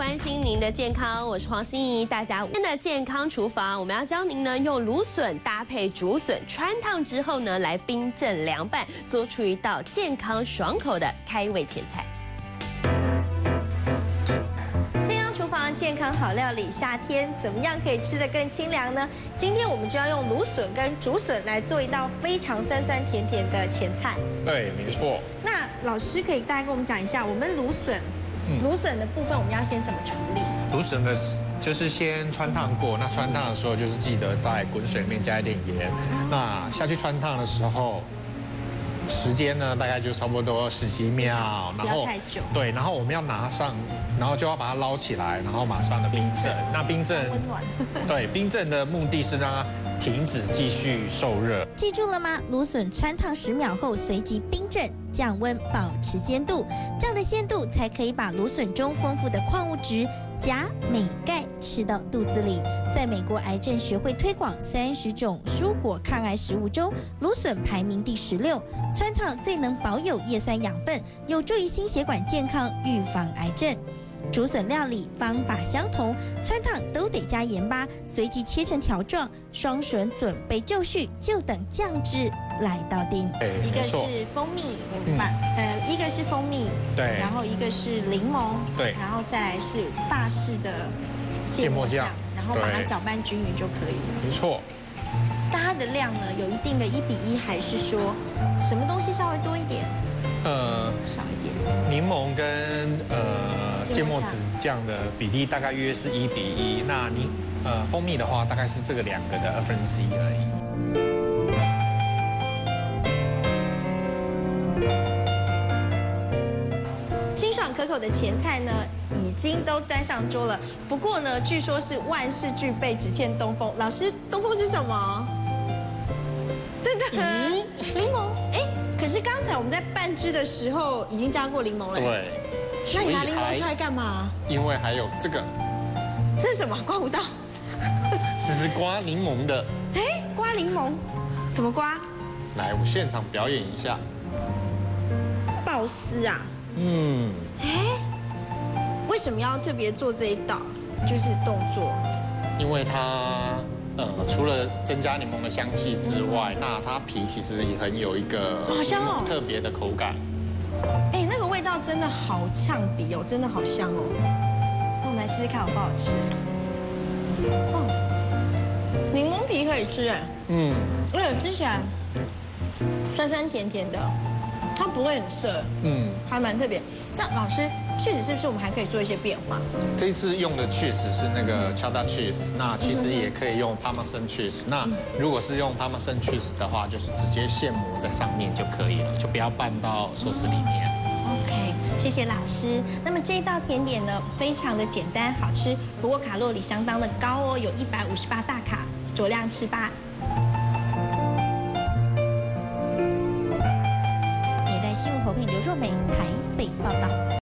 关心您的健康，我是黄心怡。大家今天的健康厨房，我们要教您呢用芦笋搭配竹笋穿烫之后呢，来冰镇凉拌，做出一道健康爽口的开胃前菜。健康厨房，健康好料理，夏天怎么样可以吃得更清凉呢？今天我们就要用芦笋跟竹笋来做一道非常酸酸甜甜的前菜。 对，没错。 那老师可以大概跟我们讲一下，我们芦笋的部分我们要先怎么处理？ 芦笋的就是先穿烫过，那穿烫的时候就是记得在滚水里面加一点盐。那下去穿烫的时候，时间呢大概就差不多10几秒，然后不要太久。 对，然后我们要拿上，然后就要把它捞起来，然后马上的冰镇。那冰镇， 温暖。 对，冰镇的目的是让它停止继续受热。 记住了吗？芦笋穿烫10秒后随即冰镇，降温保持鲜度，这样的鲜度才可以把芦笋中丰富的矿物质钾、镁、钙吃到肚子里。在美国癌症学会推广30种蔬果抗癌食物中，芦笋排名第16。穿烫最能保有叶酸养分，有助于心血管健康，预防癌症。竹笋料理方法相同，穿烫都得加盐巴，随即切成条状。双笋准备就绪，就等酱汁来到丁。 一个是蜂蜜，一个是蜂蜜， 对， 然后一个是柠檬， 对， 然后再来是法式的芥末酱，然后把它搅拌均匀就可以了。 没错。 但它的量呢，有一定的1比1，还是说什么东西稍微多一点？少一点。 柠檬跟芥末籽酱的比例大概约是1比1，那蜂蜜的话大概是这个2个的1/2而已。 清爽可口的前菜呢，已经都端上桌了。不过呢，据说是万事俱备，只欠东风。老师，东风是什么？对的，柠檬。哎，可是刚才我们在拌汁的时候已经加过柠檬了。 对。 那你拿柠檬出来干嘛？ 因为还有这个。 这是什么？刮胡刀。 这是刮柠檬的。 哎，刮柠檬，怎么刮？ 来，我现场表演一下。 爆丝啊。哎，为什么要特别做这一道？就是动作。因为它除了增加柠檬的香气之外，那它皮其实也很有一个好香哦， 特别的口感。 哎，那个味道真的好呛鼻哦，真的好香哦。那我们来吃吃看好不好吃？柠檬皮可以吃哎，而且吃起来酸酸甜甜的，它不会很涩，还蛮特别。那老师，cheese是不是我们还可以做一些变化？ 这一次用的 cheese 是那个 cheddar cheese， 那其实也可以用 parmesan cheese。那如果是用 parmesan cheese 的话，就是直接现磨在上面就可以了，就不要拌到寿司里面。 OK， 谢谢老师。那么这一道甜点呢，非常的简单好吃，不过卡路里相当的高哦，有158大卡，酌量吃吧。 年代新闻侯佩刘若美台北报道。